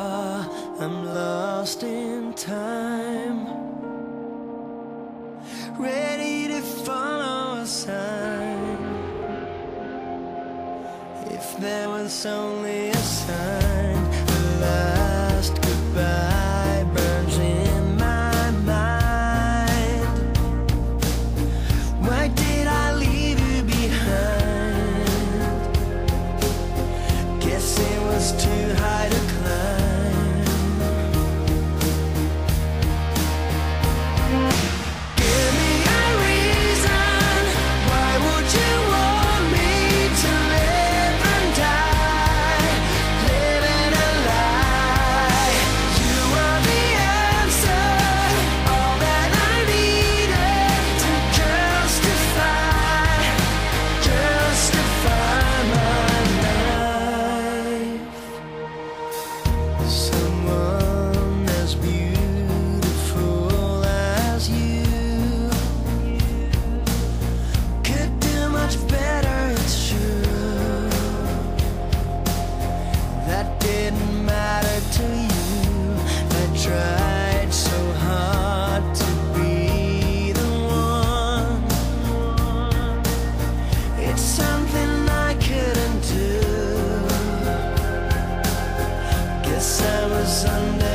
far, I'm lost in time, ready to follow a sign. If there was only a sign, the last goodbye burns in my mind. Why did I leave you behind? Guess it was too high to climb. Give me a reason, why would you want me to live and die, living a lie? You are the answer, all that I needed to justify my life. Someone as beautiful as you could do much better, it's true. That didn't matter to you. I tried so hard to be the one. It's something I couldn't do. Guess I was under